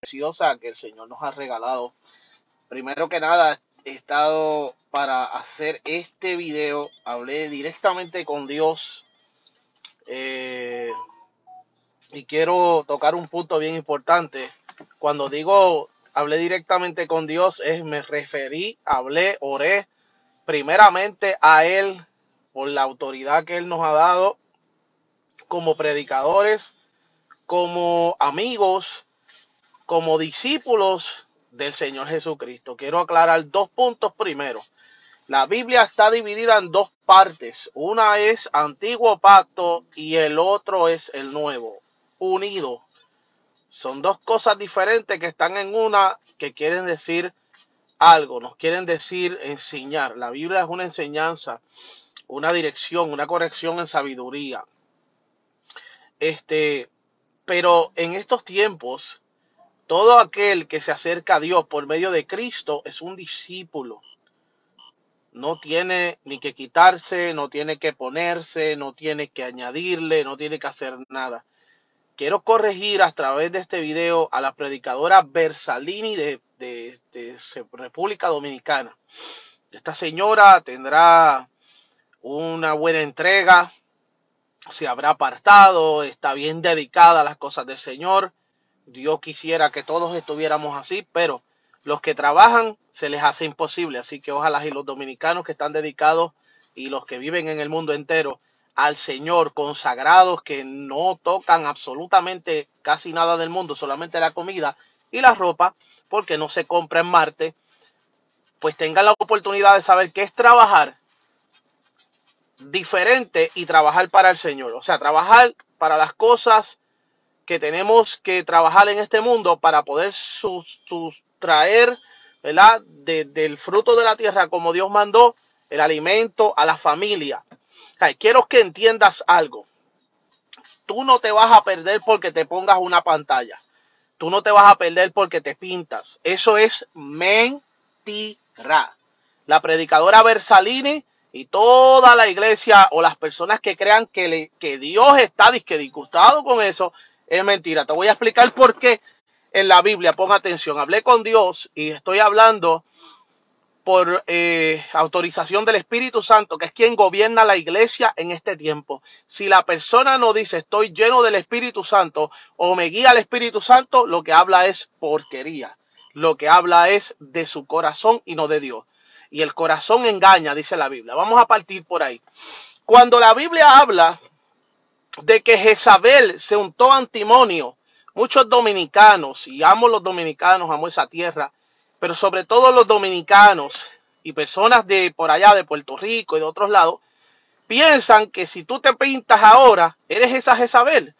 preciosa que el Señor nos ha regalado. Primero que nada, he estado para hacer este video, hablé directamente con Dios eh, y quiero tocar un punto bien importante. Cuando digo hablé directamente con Dios, me referí, hablé, oré primeramente a Él por la autoridad que Él nos ha dado como predicadores, como amigos, como discípulos del Señor Jesucristo. Quiero aclarar dos puntos primero. La Biblia está dividida en dos partes. Una es Antiguo Pacto y el otro es el Nuevo, unido. Son dos cosas diferentes que están en una, que quieren decir algo, nos quieren decir enseñar. La Biblia es una enseñanza, una dirección, una corrección en sabiduría. Pero en estos tiempos, todo aquel que se acerca a Dios por medio de Cristo es un discípulo. No tiene ni que quitarse, no tiene que ponerse, no tiene que añadirle, no tiene que hacer nada. Quiero corregir a través de este video a la predicadora Versalini de República Dominicana. Esta señora tendrá una buena entrega, se habrá apartado, está bien dedicada a las cosas del Señor. Dios quisiera que todos estuviéramos así, pero los que trabajan se les hace imposible. Así que ojalá y los dominicanos que están dedicados y los que viven en el mundo entero al Señor, consagrados, que no tocan absolutamente casi nada del mundo, solamente la comida y la ropa, porque no se compra en Marte, pues tengan la oportunidad de saber qué es trabajar diferente y trabajar para el Señor. O sea, trabajar para las cosas que tenemos que trabajar en este mundo para poder sustraer, ¿verdad?, del fruto de la tierra, como Dios mandó, el alimento a la familia. Quiero que entiendas algo. Tú no te vas a perder porque te pongas una pantalla. Tú no te vas a perder porque te pintas. Eso es mentira. La predicadora Versalini y toda la iglesia o las personas que crean que Dios está disgustado con eso, es mentira. Te voy a explicar por qué en la Biblia. Pon atención. Hablé con Dios y estoy hablando por autorización del Espíritu Santo, que es quien gobierna la iglesia en este tiempo. Si la persona no dice estoy lleno del Espíritu Santo o me guía el Espíritu Santo, lo que habla es porquería. Lo que habla es de su corazón y no de Dios. Y el corazón engaña, dice la Biblia. Vamos a partir por ahí. Cuando la Biblia habla de que Jezabel se untó antimonio, muchos dominicanos, y amo los dominicanos, amo esa tierra, pero sobre todo los dominicanos y personas de por allá de Puerto Rico y de otros lados, piensan que si tú te pintas ahora, eres esa Jezabel.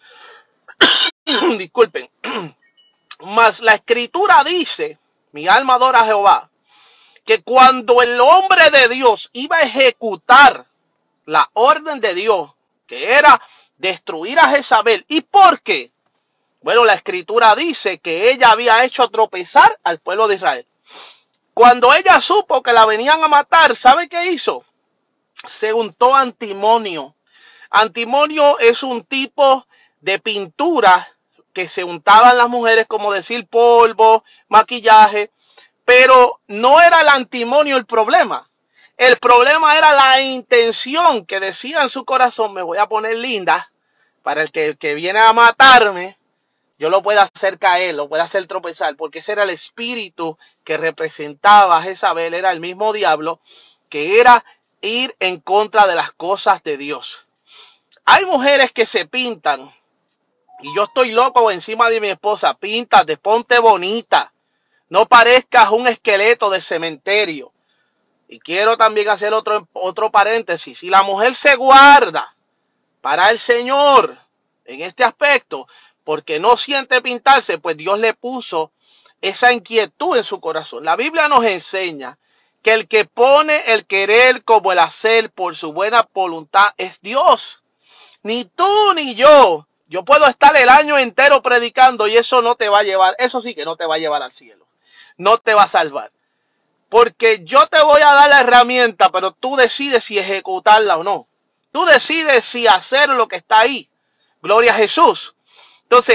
Disculpen. Mas la escritura dice, mi alma adora a Jehová, que cuando el hombre de Dios iba a ejecutar la orden de Dios, que era destruir a Jezabel, ¿y por qué? Bueno, la escritura dice que ella había hecho tropezar al pueblo de Israel. Cuando ella supo que la venían a matar, ¿sabe qué hizo? Se untó antimonio. Antimonio es un tipo de pintura que se untaban las mujeres, como decir polvo, maquillaje, pero no era el antimonio el problema. El problema era la intención que decía en su corazón, me voy a poner linda para el que viene a matarme. Yo lo puedo hacer caer, lo puedo hacer tropezar, porque ese era el espíritu que representaba a Jezabel, era el mismo diablo, que era ir en contra de las cosas de Dios. Hay mujeres que se pintan, y yo estoy loco encima de mi esposa, píntate, ponte bonita, no parezcas un esqueleto de cementerio. Y quiero también hacer otro paréntesis, si la mujer se guarda para el Señor en este aspecto, porque no siente pintarse, pues Dios le puso esa inquietud en su corazón. La Biblia nos enseña que el que pone el querer como el hacer por su buena voluntad es Dios. Ni tú ni yo. Yo puedo estar el año entero predicando y eso no te va a llevar, eso sí que no te va a llevar al cielo. No te va a salvar. Porque yo te voy a dar la herramienta, pero tú decides si ejecutarla o no. Tú decides si hacer lo que está ahí. Gloria a Jesús. Entonces,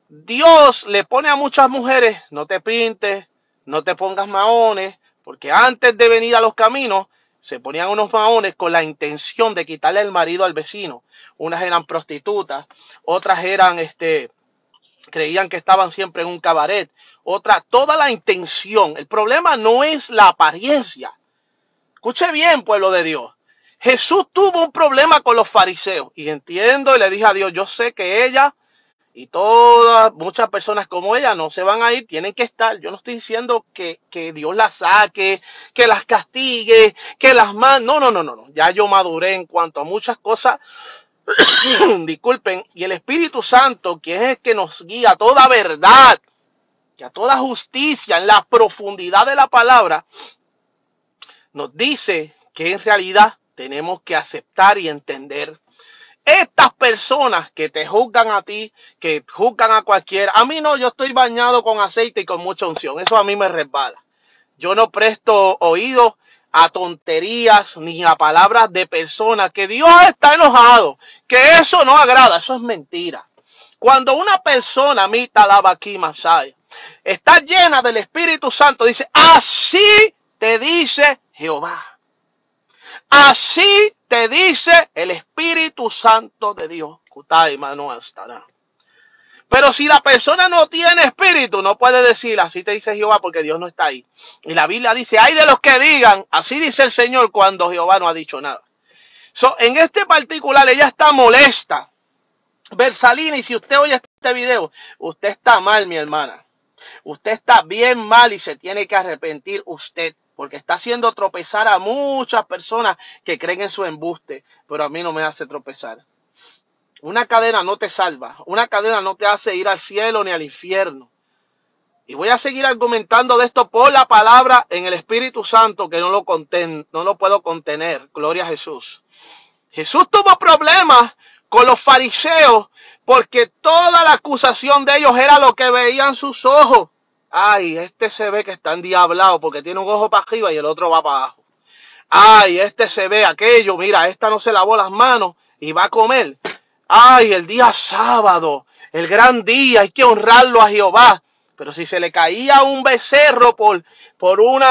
Dios le pone a muchas mujeres, no te pintes, no te pongas maones, porque antes de venir a los caminos, se ponían unos maones con la intención de quitarle el marido al vecino. Unas eran prostitutas, otras eran, creían que estaban siempre en un cabaret. Otra, toda la intención. El problema no es la apariencia. Escuche bien, pueblo de Dios. Jesús tuvo un problema con los fariseos. Y entiendo y le dije a Dios, yo sé que ella y todas, muchas personas como ella no se van a ir, tienen que estar. Yo no estoy diciendo que Dios las saque, que las castigue, que las mande. No. Ya yo maduré en cuanto a muchas cosas. Disculpen. Y el Espíritu Santo, que es el que nos guía a toda verdad, que a toda justicia, en la profundidad de la palabra, nos dice que en realidad tenemos que aceptar y entender. Estas personas que te juzgan a ti, que juzgan a cualquiera, a mí no, yo estoy bañado con aceite y con mucha unción, eso a mí me resbala. Yo no presto oído a tonterías ni a palabras de personas que Dios está enojado, que eso no agrada, eso es mentira. Cuando una persona, mita alaba aquí Masaya, está llena del Espíritu Santo, dice, así te dice Jehová. Así te dice el Espíritu Santo de Dios. Pero si la persona no tiene espíritu, no puede decir, así te dice Jehová, porque Dios no está ahí. Y la Biblia dice, hay de los que digan, así dice el Señor, cuando Jehová no ha dicho nada. En este particular, ella está molesta. Versalina, y si usted oye este video, usted está mal, mi hermana. Usted está bien mal y se tiene que arrepentir usted, porque está haciendo tropezar a muchas personas que creen en su embuste, pero a mí no me hace tropezar. Una cadena no te salva, una cadena no te hace ir al cielo ni al infierno. Y voy a seguir argumentando de esto por la palabra en el Espíritu Santo, que no lo puedo contener. Gloria a Jesús. Jesús tuvo problemas con los fariseos, porque toda la acusación de ellos era lo que veían sus ojos. Ay, este se ve que está endiablado porque tiene un ojo para arriba y el otro va para abajo. Ay, este se ve aquello, mira, esta no se lavó las manos y va a comer. Ay, el día sábado, el gran día, hay que honrarlo a Jehová. Pero si se le caía un becerro por un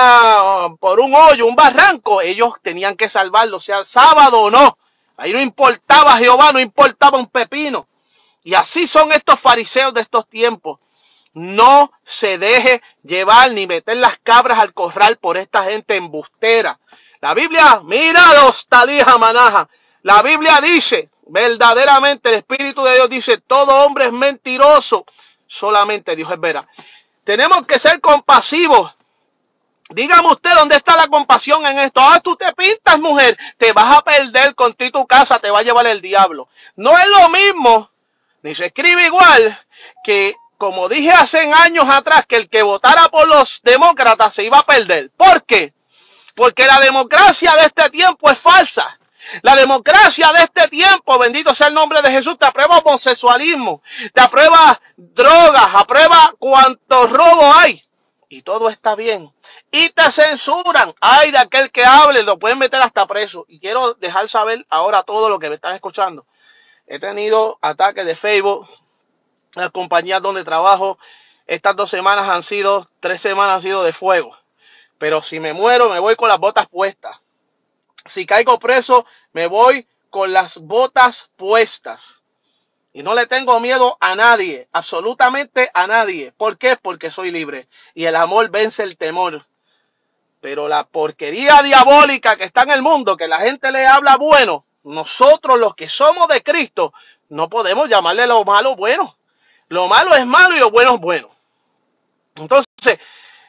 hoyo, un barranco, ellos tenían que salvarlo, sea sábado o no. Ahí no importaba Jehová, no importaba un pepino. Y así son estos fariseos de estos tiempos. No se deje llevar ni meter las cabras al corral por esta gente embustera. La Biblia, míralos, talija manaja. La Biblia dice, verdaderamente el Espíritu de Dios dice, todo hombre es mentiroso, solamente Dios es veraz. Tenemos que ser compasivos. Dígame usted dónde está la compasión en esto. Ah, tú te pintas, mujer, te vas a perder con ti tu casa, te va a llevar el diablo. No es lo mismo, ni se escribe igual, que como dije hace años atrás, que el que votara por los demócratas se iba a perder. ¿Por qué? Porque la democracia de este tiempo es falsa. La democracia de este tiempo, bendito sea el nombre de Jesús, te aprueba homosexualismo, te aprueba drogas, aprueba cuantos robos hay. Y todo está bien. Y te censuran. Ay, de aquel que hable, lo pueden meter hasta preso. Y quiero dejar saber ahora todo lo que me están escuchando. He tenido ataques de Facebook, las compañías donde trabajo. Estas 3 semanas han sido de fuego. Pero si me muero, me voy con las botas puestas. Si caigo preso, me voy con las botas puestas. Y no le tengo miedo a nadie, absolutamente a nadie. ¿Por qué? Porque soy libre. Y el amor vence el temor. Pero la porquería diabólica que está en el mundo, que la gente le habla bueno, nosotros los que somos de Cristo, no podemos llamarle lo malo bueno. Lo malo es malo y lo bueno es bueno. Entonces,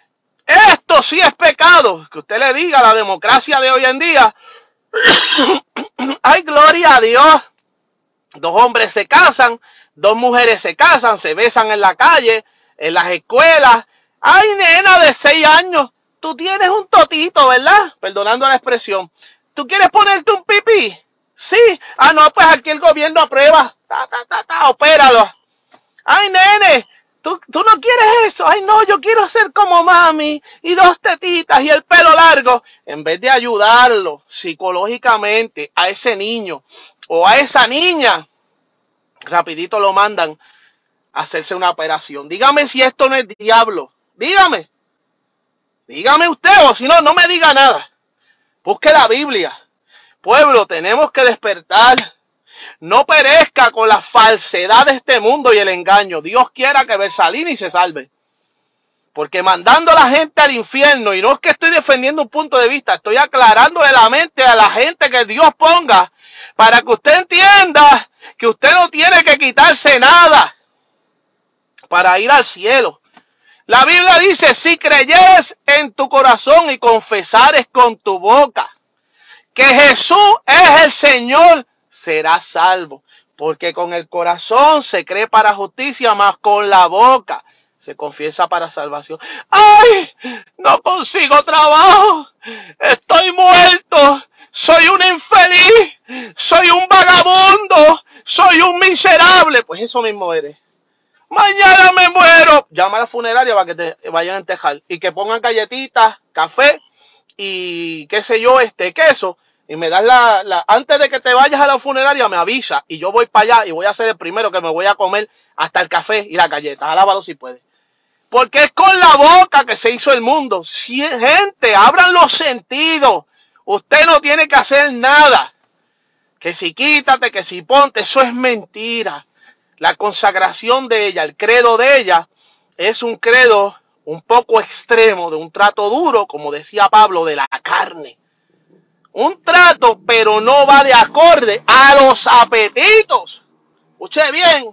esto sí es pecado. Que usted le diga a la democracia de hoy en día, ay, gloria a Dios. 2 hombres se casan, 2 mujeres se casan, se besan en la calle, en las escuelas. Ay, nena de 6 años, tú tienes un totito, ¿verdad? Perdonando la expresión. ¿Tú quieres ponerte un pipí? Sí. Ah, no, pues aquí el gobierno aprueba. Opéralo. Ay, nene, ¿tú no quieres eso? Ay, no, yo quiero ser como mami y 2 tetitas y el pelo largo. En vez de ayudarlo psicológicamente a ese niño o a esa niña, rapidito lo mandan hacerse una operación. Dígame si esto no es diablo. Dígame. Dígame usted, o si no, no me diga nada. Busque la Biblia. Pueblo, tenemos que despertar. No perezca con la falsedad de este mundo y el engaño. Dios quiera que Bersalini se salve. Porque mandando a la gente al infierno, y no es que estoy defendiendo un punto de vista, estoy aclarándole la mente a la gente que Dios ponga, para que usted entienda que usted no tiene que quitarse nada para ir al cielo. La Biblia dice, si creyeres en tu corazón y confesares con tu boca que Jesús es el Señor, serás salvo. Porque con el corazón se cree para justicia, mas con la boca se confiesa para salvación. ¡Ay! No consigo trabajo. Estoy muerto. Soy un infeliz. Soy un vagabundo. Soy un miserable. Pues eso mismo eres. Mañana me muero. Llama a la funeraria para que te vayan a entejar. Y que pongan galletitas, café y qué sé yo, queso. Y me das antes de que te vayas a la funeraria, me avisa. Y yo voy para allá y voy a ser el primero que me voy a comer hasta el café y las galletas. Alábalo si puedes. Porque es con la boca que se hizo el mundo. Si, gente, abran los sentidos. Usted no tiene que hacer nada. Que si quítate, que si ponte, eso es mentira. La consagración de ella, el credo de ella, es un credo un poco extremo, de un trato duro, como decía Pablo, de la carne. Un trato, pero no va de acorde a los apetitos. Escuche bien.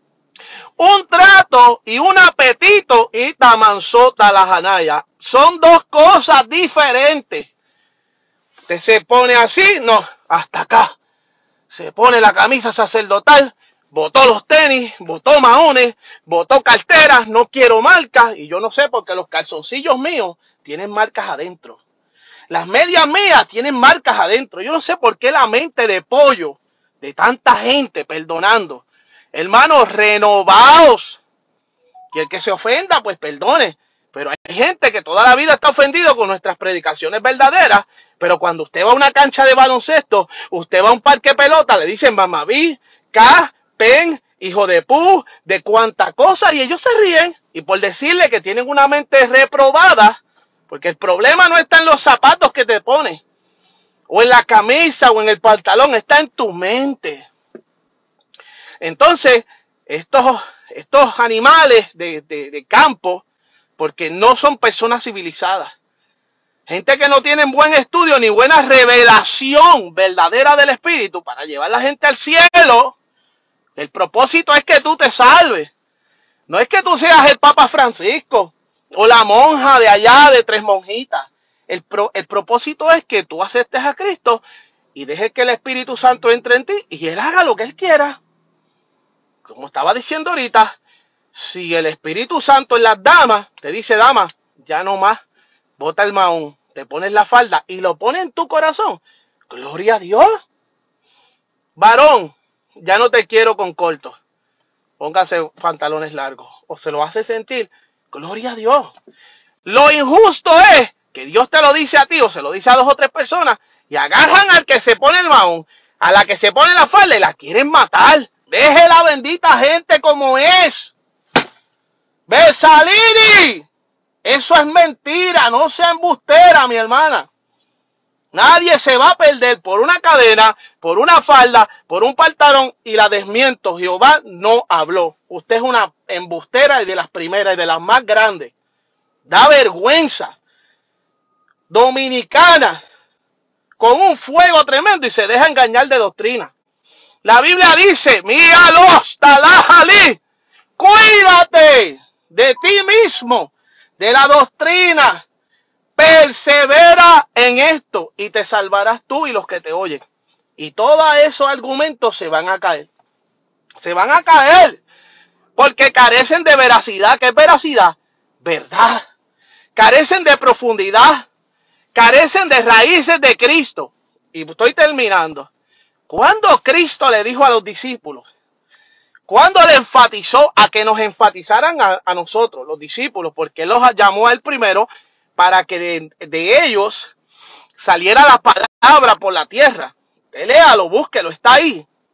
Un trato y un apetito y tamanzota la janaya. Son dos cosas diferentes. Usted se pone así, no, hasta acá. Se pone la camisa sacerdotal, botó los tenis, botó maones, botó carteras, no quiero marcas. Y yo no sé porque los calzoncillos míos tienen marcas adentro. Las medias mías tienen marcas adentro. Yo no sé por qué la mente de pollo de tanta gente perdonando. Hermanos, renovaos. Y el que se ofenda, pues perdone. Pero hay gente que toda la vida está ofendido con nuestras predicaciones verdaderas. Pero cuando usted va a una cancha de baloncesto, usted va a un parque de pelota, le dicen mamaví, K, pen, hijo de pu, de cuánta cosa. Y ellos se ríen. Y por decirle que tienen una mente reprobada, porque el problema no está en los zapatos que te pones, o en la camisa, o en el pantalón, está en tu mente. Entonces, estos animales de campo, porque no son personas civilizadas, gente que no tienen buen estudio ni buena revelación verdadera del Espíritu para llevar a la gente al cielo, el propósito es que tú te salves. No es que tú seas el Papa Francisco o la monja de allá de Tres Monjitas. El propósito es que tú aceptes a Cristo y dejes que el Espíritu Santo entre en ti y Él haga lo que Él quiera. Como estaba diciendo ahorita, si el Espíritu Santo en las damas te dice, dama, ya no más, bota el mahón, te pones la falda y lo pones en tu corazón, gloria a Dios. Varón, ya no te quiero con cortos, póngase pantalones largos, o se lo hace sentir, gloria a Dios. Lo injusto es que Dios te lo dice a ti o se lo dice a 2 o 3 personas y agarran al que se pone el mahón, a la que se pone la falda y la quieren matar. Deje la bendita gente como es. Bersalini, eso es mentira, no sea embustera, mi hermana. Nadie se va a perder por una cadena, por una falda, por un pantalón y la desmiento. Jehová no habló. Usted es una embustera y de las primeras y de las más grandes. Da vergüenza. Dominicana, con un fuego tremendo y se deja engañar de doctrina. La Biblia dice, míralos, talajali, cuídate de ti mismo, de la doctrina, persevera en esto y te salvarás tú y los que te oyen. Y todos esos argumentos se van a caer. Se van a caer porque carecen de veracidad. ¿Qué es veracidad? Verdad. Carecen de profundidad. Carecen de raíces de Cristo. Y estoy terminando. Cuando Cristo le dijo a los discípulos, cuando le enfatizó a que nos enfatizaran a nosotros, los discípulos, porque Él los llamó a Él primero para que de ellos saliera la palabra por la tierra. Léalo, búsquelo, está ahí.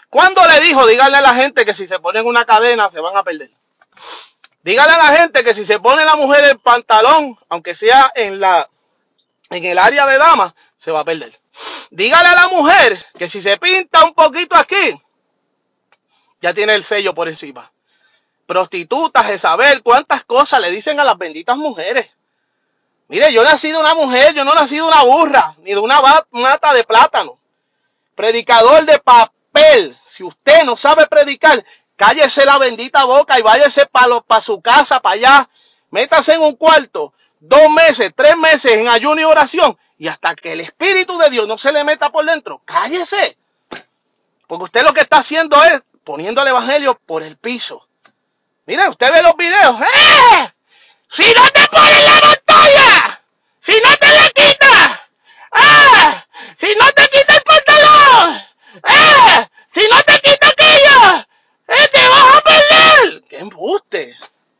¿Cuándo le dijo? Díganle a la gente que si se ponen una cadena se van a perder. Díganle a la gente que si se pone la mujer el pantalón, aunque sea en el área de damas, se va a perder. Dígale a la mujer que si se pinta un poquito aquí, ya tiene el sello por encima. Prostitutas, Jezabel, cuántas cosas le dicen a las benditas mujeres. Mire, yo nací de una mujer, yo no nací de una burra, ni de una mata de plátano. Predicador de papel. Si usted no sabe predicar, cállese la bendita boca y váyase para su casa, para allá. Métase en un cuarto, 2 meses, 3 meses en ayuno y oración. Y hasta que el Espíritu de Dios no se le meta por dentro, cállese. Porque usted lo que está haciendo es poniendo el evangelio por el piso. Mire, usted ve los videos. ¡Eh! Si no te pones la pantalla, si no te la quitas, si no te quitas el pantalón, si no te quitas aquello, te vas a perder. ¡Qué embuste!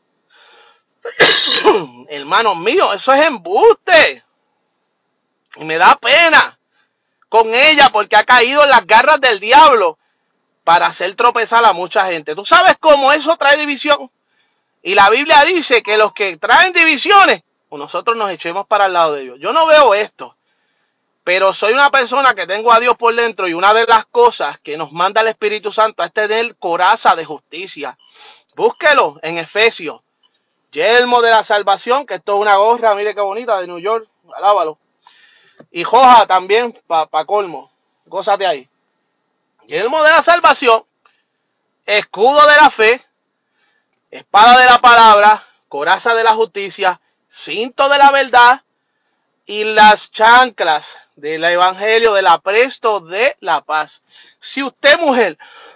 Hermanos míos, eso es embuste. Y me da pena con ella porque ha caído en las garras del diablo para hacer tropezar a mucha gente. ¿Tú sabes cómo eso trae división? Y la Biblia dice que los que traen divisiones, pues nosotros nos echemos para el lado de Dios. Yo no veo esto, pero soy una persona que tengo a Dios por dentro y una de las cosas que nos manda el Espíritu Santo es tener coraza de justicia. Búsquelo en Efesios. Yelmo de la salvación, que esto es una gorra, mire qué bonita, de New York, alábalo. Y joja también, para colmo, gózate ahí. Yelmo de la salvación, escudo de la fe, espada de la palabra, coraza de la justicia, cinto de la verdad y las chanclas del evangelio del apresto de la paz. Si usted, mujer,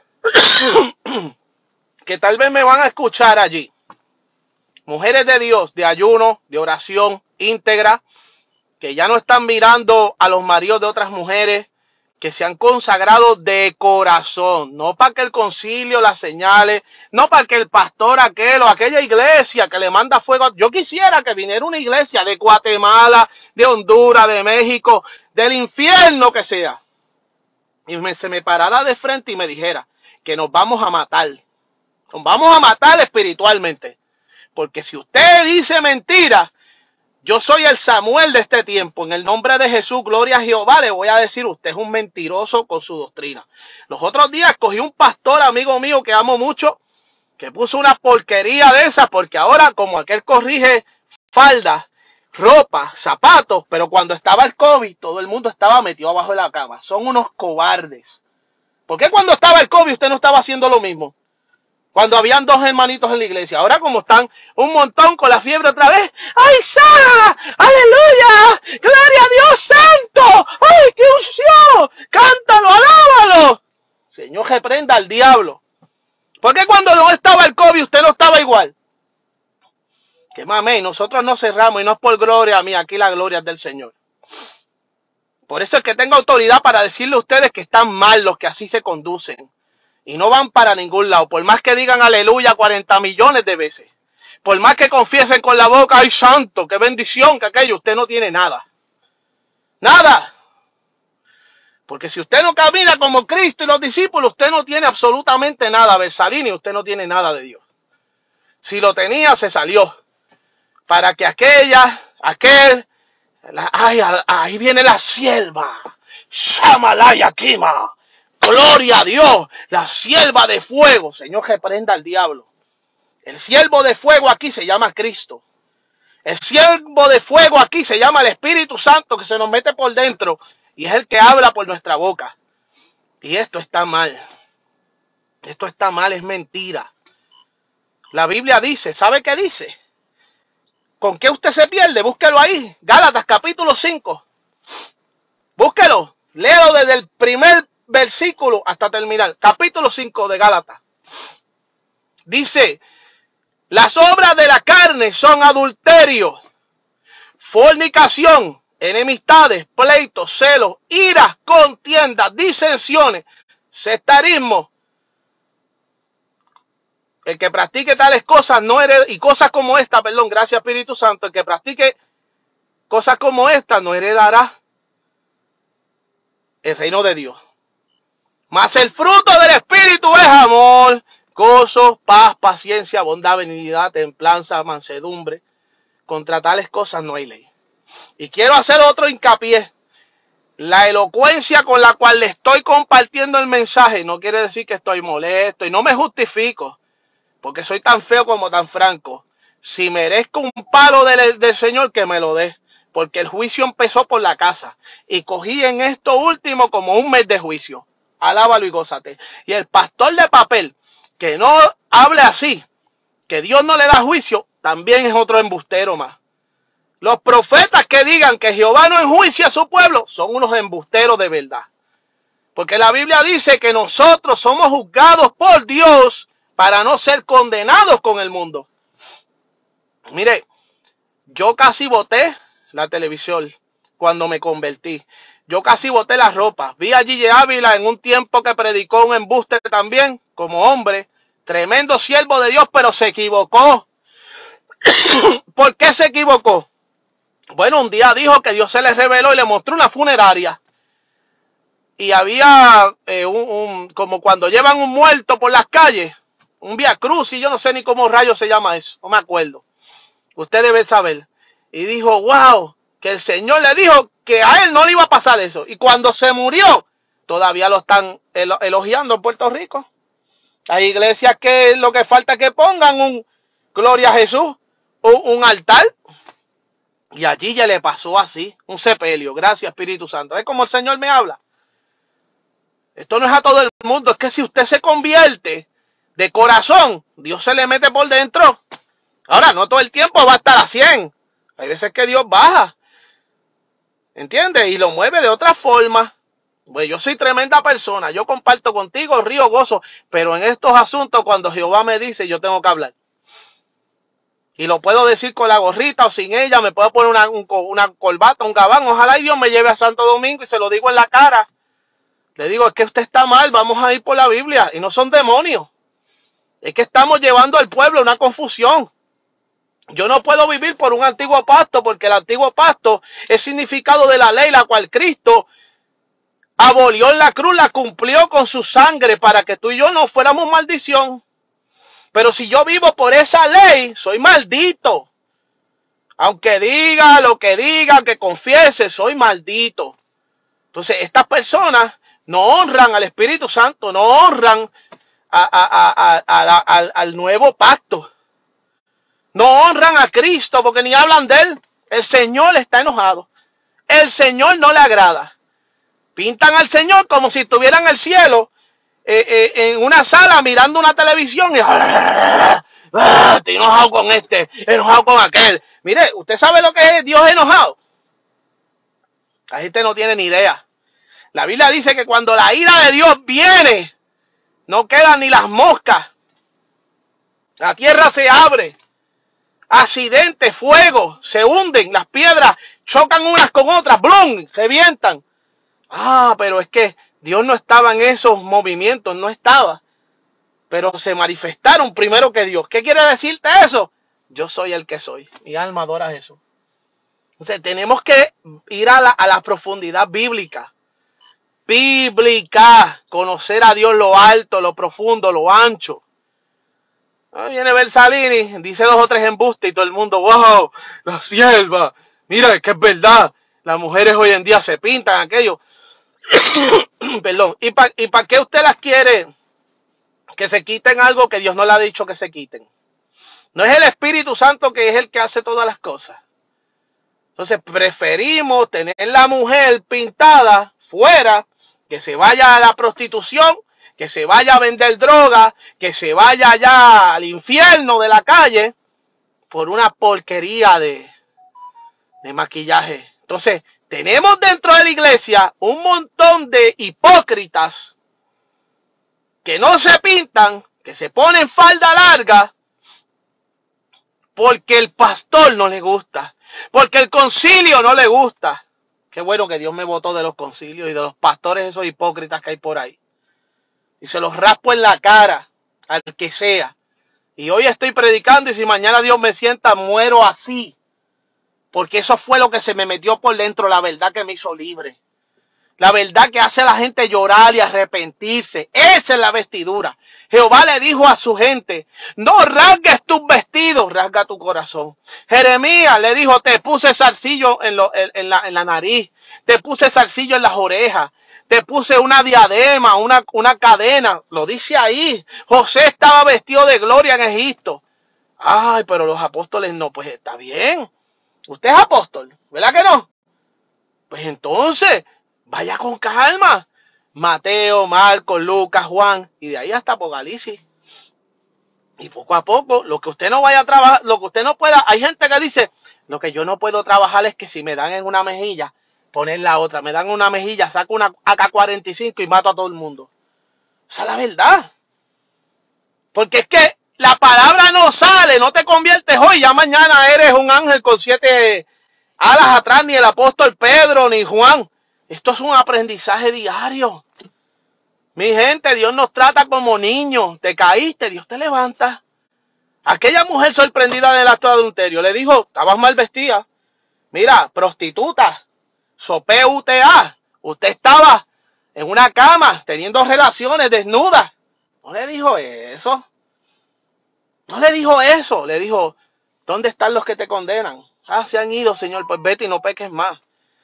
que tal vez me van a escuchar allí, mujeres de Dios, de ayuno, de oración íntegra, que ya no están mirando a los maridos de otras mujeres, que se han consagrado de corazón, no para que el concilio la señale, no para que el pastor aquel o aquella iglesia que le manda fuego. Yo quisiera que viniera una iglesia de Guatemala, de Honduras, de México, del infierno que sea, y se me parara de frente y me dijera que nos vamos a matar espiritualmente, porque si usted dice mentira, yo soy el Samuel de este tiempo. En el nombre de Jesús, gloria a Jehová, le voy a decir, usted es un mentiroso con su doctrina. Los otros días cogí un pastor, amigo mío, que amo mucho, que puso una porquería de esas, porque ahora como aquel corrige faldas, ropa, zapatos, pero cuando estaba el COVID, todo el mundo estaba metido abajo de la cama. Son unos cobardes. ¿Por qué cuando estaba el COVID usted no estaba haciendo lo mismo? Cuando habían 2 hermanitos en la iglesia. Ahora como están un montón con la fiebre otra vez. ¡Ay, Sara! ¡Aleluya! ¡Gloria a Dios santo! ¡Ay, qué unción! ¡Cántalo, alábalo! Señor, reprenda al diablo. ¿Por qué cuando no estaba el COVID usted no estaba igual? Que mamey, nosotros no cerramos y no es por gloria mía. Aquí la gloria es del Señor. Por eso es que tengo autoridad para decirle a ustedes que están mal los que así se conducen. Y no van para ningún lado. Por más que digan aleluya 40 millones de veces. Por más que confiesen con la boca, ¡ay santo! ¡Qué bendición! Que aquello, usted no tiene nada. ¡Nada! Porque si usted no camina como Cristo y los discípulos, usted no tiene absolutamente nada. Bersalini, usted no tiene nada de Dios. Si lo tenía, se salió. Para que ahí viene la sierva. Shamalaya Kima. Gloria a Dios, la sierva de fuego. Señor, reprenda al diablo. El siervo de fuego aquí se llama Cristo. El siervo de fuego aquí se llama el Espíritu Santo, que se nos mete por dentro y es el que habla por nuestra boca. Y esto está mal. Esto está mal, es mentira. La Biblia dice, ¿sabe qué dice? ¿Con qué usted se pierde? Búsquelo ahí. Gálatas capítulo 5. Búsquelo. Léalo desde el primer versículo hasta terminar. Capítulo 5 de Gálatas. Dice, las obras de la carne son adulterio, fornicación, enemistades, pleitos, celos, iras, contiendas, disensiones, sectarismo. El que practique tales cosas no hereda, y cosas como esta, gracias Espíritu Santo, el que practique cosas como esta no heredará el reino de Dios. Mas el fruto del Espíritu es amor, gozo, paz, paciencia, bondad, benignidad, templanza, mansedumbre. Contra tales cosas no hay ley. Y quiero hacer otro hincapié. La elocuencia con la cual le estoy compartiendo el mensaje no quiere decir que estoy molesto y no me justifico, porque soy tan feo como tan franco. Si merezco un palo del Señor, que me lo dé, porque el juicio empezó por la casa y cogí en esto último como un mes de juicio. Alábalo y gózate. Y el pastor de papel que no hable así, que Dios no le da juicio, también es otro embustero más. Los profetas que digan que Jehová no enjuicia a su pueblo son unos embusteros de verdad. Porque la Biblia dice que nosotros somos juzgados por Dios para no ser condenados con el mundo. Mire, yo casi boté la televisión cuando me convertí. Yo casi boté la ropa. Vi a Gigi Ávila en un tiempo que predicó un embuste también, como hombre. Tremendo siervo de Dios, pero se equivocó. ¿Por qué se equivocó? Bueno, un día dijo que Dios se le reveló y le mostró una funeraria. Y había como cuando llevan un muerto por las calles, un vía crucis, yo no sé ni cómo rayos se llama eso, no me acuerdo. Usted debe saber. Y dijo, wow, que el Señor le dijo que a él no le iba a pasar eso. Y cuando se murió, todavía lo están elogiando en Puerto Rico. Hay iglesias que lo que falta es que pongan un Gloria a Jesús, un altar. Y allí ya le pasó así, un sepelio. Gracias, Espíritu Santo. Es como el Señor me habla. Esto no es a todo el mundo. Es que si usted se convierte de corazón, Dios se le mete por dentro. Ahora, no todo el tiempo va a estar a 100. Hay veces que Dios baja. ¿Entiendes? Y lo mueve de otra forma. Pues yo soy tremenda persona. Yo comparto contigo, río, gozo. Pero en estos asuntos, cuando Jehová me dice, yo tengo que hablar. Y lo puedo decir con la gorrita o sin ella. Me puedo poner una corbata, un gabán. Ojalá y Dios me lleve a Santo Domingo y se lo digo en la cara. Le digo, es que usted está mal, vamos a ir por la Biblia. Y no son demonios. Es que estamos llevando al pueblo a una confusión. Yo no puedo vivir por un antiguo pacto, porque el antiguo pacto es significado de la ley, la cual Cristo abolió en la cruz, la cumplió con su sangre para que tú y yo no fuéramos maldición. Pero si yo vivo por esa ley, soy maldito. Aunque diga lo que diga, que confiese, soy maldito. Entonces, estas personas no honran al Espíritu Santo, no honran al nuevo pacto. No honran a Cristo porque ni hablan de Él. El Señor está enojado. El Señor no le agrada. Pintan al Señor como si estuvieran en el cielo, en una sala mirando una televisión y estoy enojado con este, enojado con aquel. Mire, ¿usted sabe lo que es Dios enojado? La gente no tiene ni idea. La Biblia dice que cuando la ira de Dios viene, no quedan ni las moscas. La tierra se abre. Accidentes, fuego, se hunden, las piedras chocan unas con otras, ¡blum!, revientan. Pero es que Dios no estaba en esos movimientos, no estaba. Pero se manifestaron primero que Dios. ¿Qué quiere decirte eso? Yo soy el que soy. Mi alma adora a Jesús. Entonces tenemos que ir a la profundidad bíblica. Conocer a Dios lo alto, lo profundo, lo ancho. Viene Bersalini, dice 2 o 3 embustes y todo el mundo, wow, la sierva, mira, que es verdad, las mujeres hoy en día se pintan aquello. Perdón, ¿y para qué usted las quiere que se quiten algo que Dios no le ha dicho que se quiten? No es el Espíritu Santo que es el que hace todas las cosas. Entonces preferimos tener la mujer pintada fuera, que se vaya a la prostitución, que se vaya a vender droga, que se vaya allá al infierno de la calle por una porquería de maquillaje. Entonces, tenemos dentro de la iglesia un montón de hipócritas que no se pintan, que se ponen falda larga porque el pastor no le gusta, porque el concilio no le gusta. Qué bueno que Dios me botó de los concilios y de los pastores esos hipócritas que hay por ahí. Y se los raspo en la cara al que sea. Y hoy estoy predicando y si mañana Dios me sienta, muero así. Porque eso fue lo que se me metió por dentro, la verdad que me hizo libre. La verdad que hace a la gente llorar y arrepentirse. Esa es la vestidura. Jehová le dijo a su gente, no rasgues tus vestidos, rasga tu corazón. Jeremías le dijo, te puse zarcillo en la nariz, te puse zarcillo en las orejas, te puse una diadema, una cadena. Lo dice ahí. José estaba vestido de gloria en Egipto. Ay, pero los apóstoles no. Pues está bien. Usted es apóstol, ¿verdad que no? Pues entonces, vaya con calma. Mateo, Marcos, Lucas, Juan, y de ahí hasta Apocalipsis. Y poco a poco, lo que usted no vaya a trabajar, lo que usted no pueda, hay gente que dice, lo que yo no puedo trabajar es que si me dan en una mejilla, poner la otra. Me dan una mejilla, saco una AK-45 y mato a todo el mundo. Esa es la verdad. Porque es que la palabra no sale, no te conviertes hoy, ya mañana eres un ángel con 7 alas atrás, ni el apóstol Pedro, ni Juan. Esto es un aprendizaje diario. Mi gente, Dios nos trata como niños. Te caíste, Dios te levanta. Aquella mujer sorprendida del acto de adulterio le dijo, estabas mal vestida. Mira, prostituta, sopeuta, usted estaba en una cama teniendo relaciones desnudas. No le dijo eso. No le dijo eso. Le dijo, ¿dónde están los que te condenan? Ah, se han ido, Señor, pues vete y no peques más.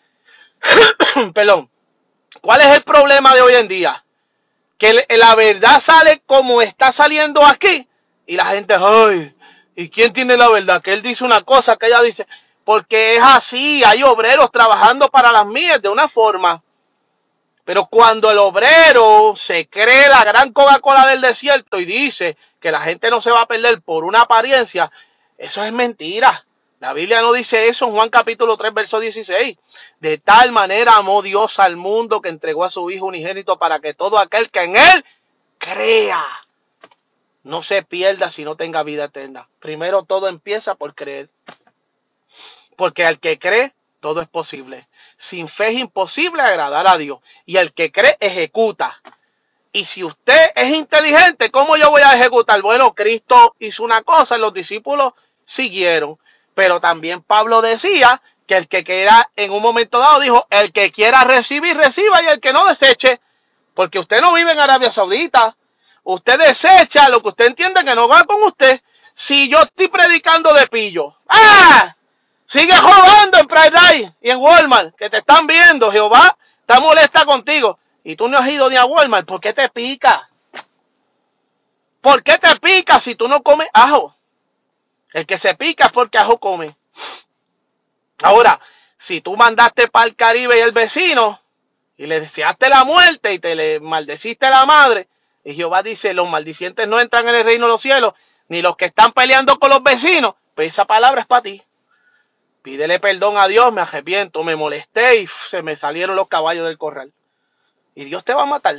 Perdón. ¿Cuál es el problema de hoy en día? Que la verdad sale como está saliendo aquí. Y la gente, ay, ¿y quién tiene la verdad? Que él dice una cosa, que ella dice. Porque es así, hay obreros trabajando para las mías de una forma. Pero cuando el obrero se cree la gran Coca-Cola del desierto y dice que la gente no se va a perder por una apariencia, eso es mentira. La Biblia no dice eso en Juan capítulo 3, verso 16. De tal manera amó Dios al mundo que entregó a su Hijo unigénito para que todo aquel que en Él crea no se pierda, sino tenga vida eterna. Primero todo empieza por creer. Porque al que cree, todo es posible. Sin fe es imposible agradar a Dios. Y el que cree, ejecuta. Y si usted es inteligente, ¿cómo yo voy a ejecutar? Bueno, Cristo hizo una cosa, los discípulos siguieron. Pero también Pablo decía que el que quiera, en un momento dado, dijo, el que quiera recibir, reciba, y el que no, deseche. Porque usted no vive en Arabia Saudita. Usted desecha lo que usted entiende que no va con usted. Si yo estoy predicando de pillo, ¡ah! Sigue jugando en Pride y en Walmart, que te están viendo. Jehová está molesta contigo. Y tú no has ido ni a Walmart. ¿Por qué te pica? ¿Por qué te pica si tú no comes ajo? El que se pica es porque ajo come. Ahora, si tú mandaste para el Caribe y el vecino, y le deseaste la muerte y te le maldeciste a la madre, y Jehová dice, los maldicientes no entran en el reino de los cielos, ni los que están peleando con los vecinos, pues esa palabra es para ti. Pídele perdón a Dios, me arrepiento, me molesté y se me salieron los caballos del corral. ¿Y Dios te va a matar?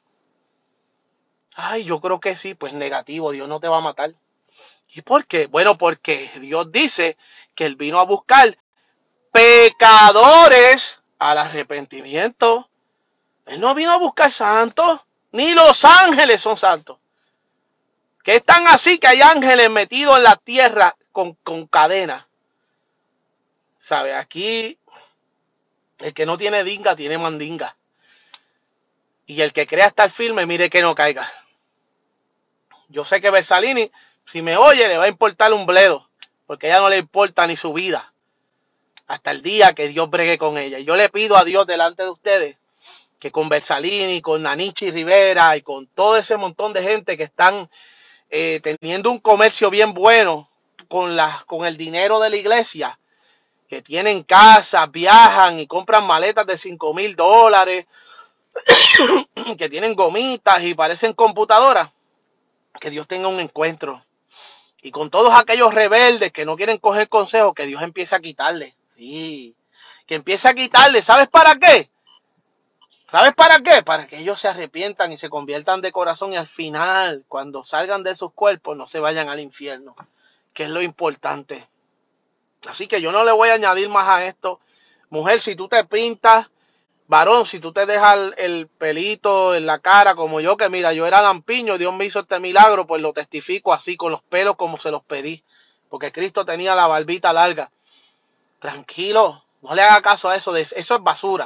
Ay, yo creo que sí, pues negativo, Dios no te va a matar. ¿Y por qué? Bueno, porque Dios dice que Él vino a buscar pecadores al arrepentimiento. Él no vino a buscar santos, ni los ángeles son santos. Que están así que hay ángeles metidos en la tierra con cadenas. ¿Sabe? Aquí el que no tiene dinga tiene mandinga. Y el que crea estar firme, mire que no caiga. Yo sé que Bersalini, si me oye, le va a importar un bledo. Porque a ella no le importa ni su vida. Hasta el día que Dios bregue con ella. Y yo le pido a Dios delante de ustedes que con Bersalini, con Nanichi Rivera y con todo ese montón de gente que están teniendo un comercio bien bueno con el dinero de la iglesia, que tienen casas, viajan y compran maletas de $5,000, que tienen gomitas y parecen computadoras, que Dios tenga un encuentro. Y con todos aquellos rebeldes que no quieren coger consejos, que Dios empiece a quitarle. Sí, que empiece a quitarle. ¿Sabes para qué? ¿Sabes para qué? Para que ellos se arrepientan y se conviertan de corazón y al final, cuando salgan de sus cuerpos, no se vayan al infierno, que es lo importante. Así que yo no le voy a añadir más a esto. Mujer, si tú te pintas, varón, si tú te dejas el pelito en la cara como yo, que mira, yo era lampiño, Dios me hizo este milagro, pues lo testifico así, con los pelos como se los pedí. Porque Cristo tenía la barbita larga. Tranquilo, no le haga caso a eso, eso es basura.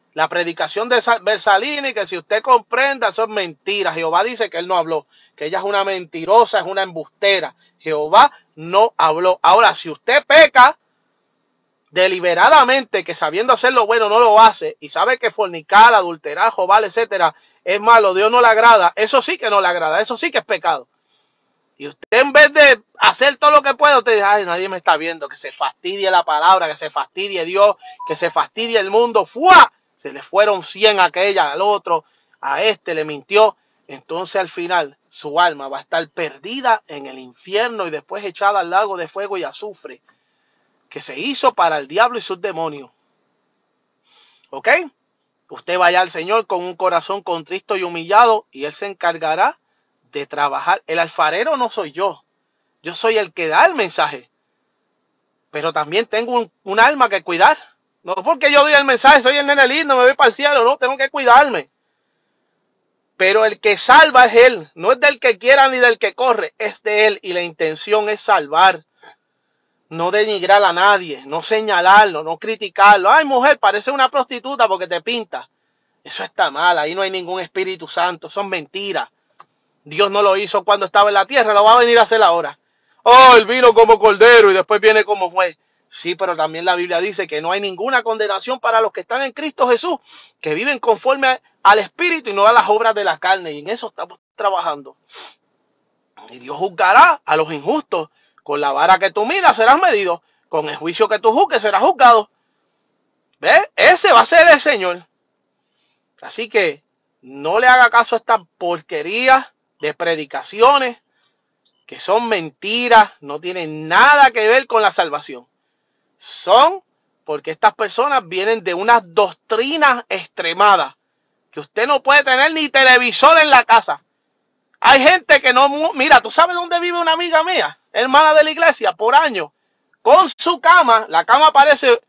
La predicación de Bersalini, que si usted comprenda, eso es mentira. Jehová dice que él no habló, que ella es una mentirosa, es una embustera. Jehová no habló. Ahora, si usted peca deliberadamente, que sabiendo hacer lo bueno no lo hace, y sabe que fornicar, adulterar, robar, etcétera, es malo, Dios no le agrada, eso sí que no le agrada, eso sí que es pecado. Y usted, en vez de hacer todo lo que puede, usted dice, ay, nadie me está viendo, que se fastidie la palabra, que se fastidie Dios, que se fastidie el mundo. ¡Fua! Se le fueron 100 a aquella, al otro, a este le mintió. Entonces al final su alma va a estar perdida en el infierno y después echada al lago de fuego y azufre, que se hizo para el diablo y sus demonios. ¿Ok? Usted vaya al Señor con un corazón contristo y humillado y Él se encargará de trabajar. El alfarero no soy yo soy el que da el mensaje, pero también tengo un alma que cuidar. No porque yo doy el mensaje, soy el nene lindo, me voy para el cielo, no, tengo que cuidarme. Pero el que salva es Él, no es del que quiera ni del que corre, es de Él, y la intención es salvar. No denigrar a nadie, no señalarlo, no criticarlo. Ay, mujer, parece una prostituta porque te pinta. Eso está mal, ahí no hay ningún Espíritu Santo, son mentiras. Dios no lo hizo cuando estaba en la tierra, lo va a venir a hacer ahora. Oh, él vino como cordero y después viene como juez. Sí, pero también la Biblia dice que no hay ninguna condenación para los que están en Cristo Jesús, que viven conforme al Espíritu y no a las obras de la carne. Y en eso estamos trabajando. Y Dios juzgará a los injustos. Con la vara que tú midas serás medido. Con el juicio que tú juzgues serás juzgado. ¿Ves? Ese va a ser el Señor. Así que no le haga caso a esta porquería de predicaciones que son mentiras, no tienen nada que ver con la salvación. Son porque estas personas vienen de unas doctrinas extremadas, que usted no puede tener ni televisor en la casa. Hay gente que no... Mira, ¿tú sabes dónde vive una amiga mía, hermana de la iglesia, por años? Con su cama, la cama parece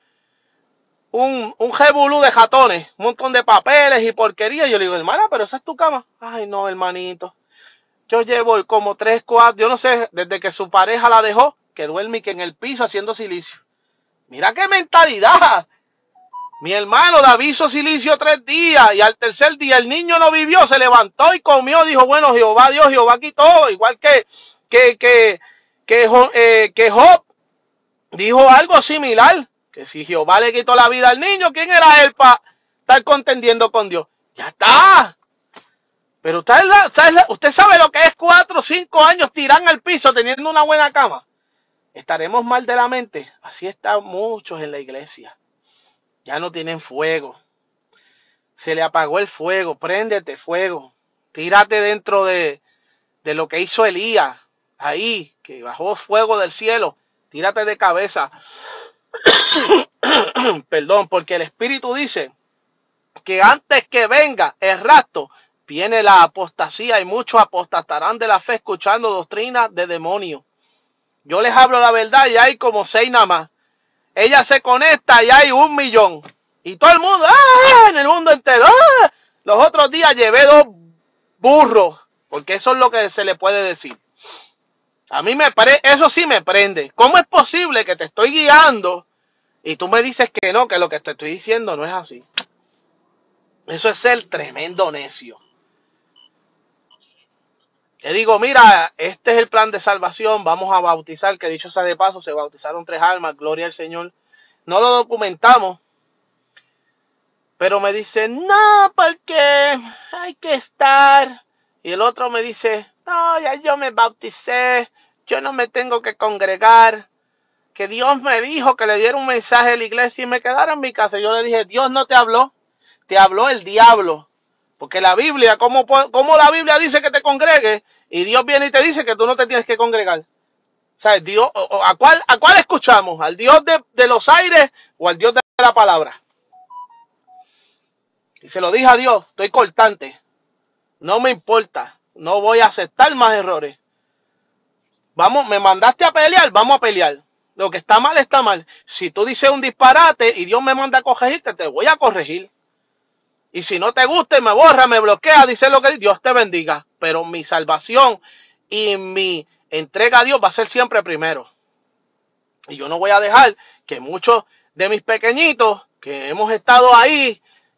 un jebulú de jatones, un montón de papeles y porquería. Yo le digo, hermana, pero esa es tu cama. Ay, no, hermanito. Yo llevo como 3, 4, yo no sé, desde que su pareja la dejó, que duerme y que en el piso haciendo silicio. Mira qué mentalidad. Mi hermano David hizo silicio 3 días y al tercer día el niño no vivió, se levantó y comió, dijo, bueno, Jehová Dios, Jehová quitó, igual que Job dijo algo similar, que si Jehová le quitó la vida al niño, ¿quién era él para estar contendiendo con Dios? Ya está. Pero usted sabe lo que es 4 o 5 años tirando al piso teniendo una buena cama. ¿Estaremos mal de la mente? Así están muchos en la iglesia. Ya no tienen fuego. Se le apagó el fuego. Préndete fuego. Tírate dentro de lo que hizo Elías. Ahí, que bajó fuego del cielo. Tírate de cabeza. Perdón, porque el Espíritu dice que antes que venga el rapto, viene la apostasía y muchos apostatarán de la fe escuchando doctrinas de demonios. Yo les hablo la verdad y hay como 6 nada más. Ella se conecta y hay 1 millón. Y todo el mundo, ¡ah! En el mundo entero. ¡Ah! Los otros días llevé 2 burros, porque eso es lo que se le puede decir. A mí eso sí me prende. ¿Cómo es posible que te estoy guiando y tú me dices que no, que lo que te estoy diciendo no es así? Eso es ser tremendo necio. Te digo, mira, este es el plan de salvación, vamos a bautizar, que dicho sea de paso, se bautizaron 3 almas, gloria al Señor. No lo documentamos, pero me dice, no, porque hay que estar. Y el otro me dice, no, ya yo me bauticé, yo no me tengo que congregar, que Dios me dijo que le diera un mensaje a la iglesia y me quedara en mi casa. Yo le dije, Dios no te habló, te habló el diablo. Porque la Biblia, ¿cómo la Biblia dice que te congregues? Y Dios viene y te dice que tú no te tienes que congregar. O sea, Dios, ¿a cuál escuchamos? ¿Al Dios de los aires o al Dios de la palabra? Y se lo dije a Dios, estoy cortante. No me importa, no voy a aceptar más errores. Vamos, me mandaste a pelear, vamos a pelear. Lo que está mal, está mal. Si tú dices un disparate y Dios me manda a corregirte, te voy a corregir. Y si no te gusta, me borra, me bloquea, dice lo que Dios te bendiga. Pero mi salvación y mi entrega a Dios va a ser siempre primero. Y yo no voy a dejar que muchos de mis pequeñitos que hemos estado ahí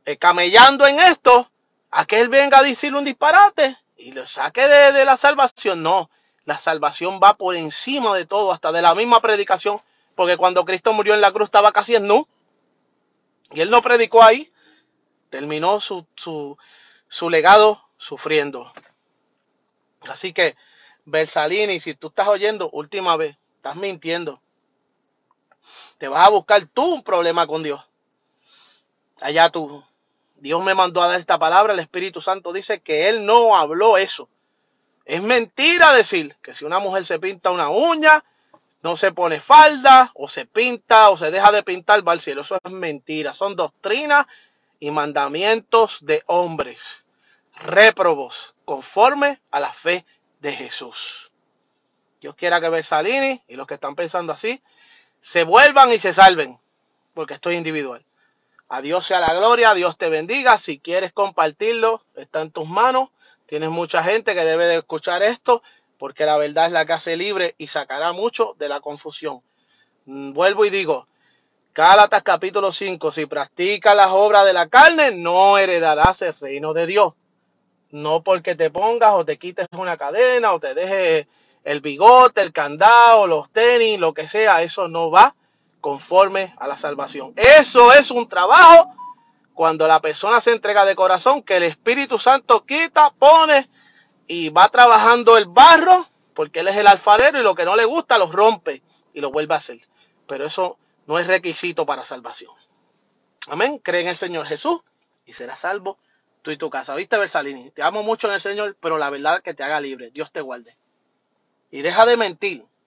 camellando en esto, a que él venga a decirle un disparate y lo saque de la salvación. No, la salvación va por encima de todo, hasta de la misma predicación, porque cuando Cristo murió en la cruz estaba casi en nu, y él no predicó ahí, terminó su legado sufriendo. Así que, Bersalini, si tú estás oyendo, última vez, estás mintiendo. Te vas a buscar tú un problema con Dios. Allá tú. Dios me mandó a dar esta palabra, el Espíritu Santo dice que Él no habló eso. Es mentira decir que si una mujer se pinta una uña, no se pone falda, o se pinta, o se deja de pintar, va al cielo. Eso es mentira. Son doctrinas y mandamientos de hombres, réprobos, conforme a la fe de Jesús. Dios quiera que Bersalini y los que están pensando así, se vuelvan y se salven, porque estoy individual. A Dios sea la gloria, Dios te bendiga. Si quieres compartirlo, está en tus manos. Tienes mucha gente que debe de escuchar esto, porque la verdad es la que hace libre y sacará mucho de la confusión. Vuelvo y digo, Gálatas capítulo 5, si practicas las obras de la carne, no heredarás el reino de Dios. No porque te pongas o te quites una cadena o te dejes el bigote, el candado, los tenis, lo que sea, eso no va conforme a la salvación. Eso es un trabajo cuando la persona se entrega de corazón, que el Espíritu Santo quita, pone y va trabajando el barro, porque Él es el alfarero y lo que no le gusta lo rompe y lo vuelve a hacer. Pero eso no es requisito para salvación. Amén. Cree en el Señor Jesús y serás salvo tú y tu casa. ¿Viste, Bersalini? Te amo mucho en el Señor, pero la verdad es que te haga libre. Dios te guarde. Y deja de mentir.